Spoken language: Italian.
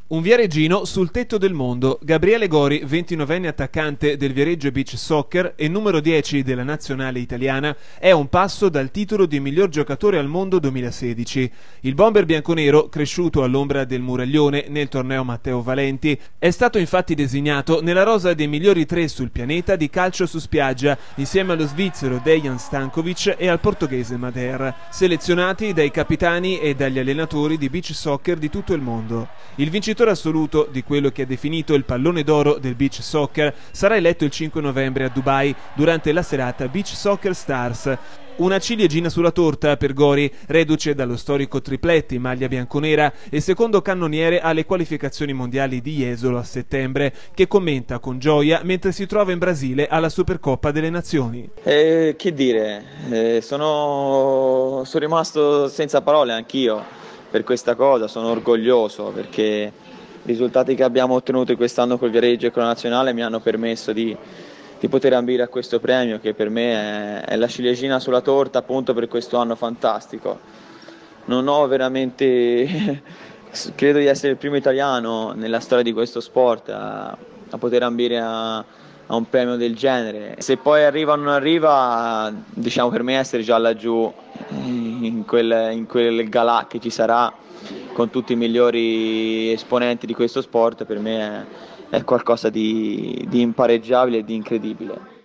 Un viareggino sul tetto del mondo. Gabriele Gori, 29enne attaccante del Viareggio Beach Soccer e numero 10 della nazionale italiana, è a un passo dal titolo di miglior giocatore al mondo 2016. Il bomber bianconero, cresciuto all'ombra del Muraglione nel torneo Matteo Valenti, è stato infatti designato nella rosa dei migliori tre sul pianeta di calcio su spiaggia, insieme allo svizzero Dejan Stankovic e al portoghese Mader, selezionati dai capitani e dagli allenatori di beach soccer di tutto il mondo. Il vincitore assoluto di quello che è definito il pallone d'oro del beach soccer sarà eletto il 5 novembre a Dubai durante la serata Beach Soccer Stars. Una ciliegina sulla torta per Gori, reduce dallo storico tripletti in maglia bianconera e secondo cannoniere alle qualificazioni mondiali di Jesolo a settembre, che commenta con gioia mentre si trova in Brasile alla Supercoppa delle Nazioni. Che dire, sono rimasto senza parole anch'io per questa cosa, sono orgoglioso perché i risultati che abbiamo ottenuto quest'anno col Viareggio e con la Nazionale mi hanno permesso di poter ambire a questo premio che per me è la ciliegina sulla torta appunto per questo anno fantastico. Non ho veramente, credo di essere il primo italiano nella storia di questo sport a poter ambire a un premio del genere. Se poi arriva o non arriva, diciamo per me essere già laggiù in quel galà che ci sarà con tutti i migliori esponenti di questo sport, per me è qualcosa di impareggiabile e di incredibile.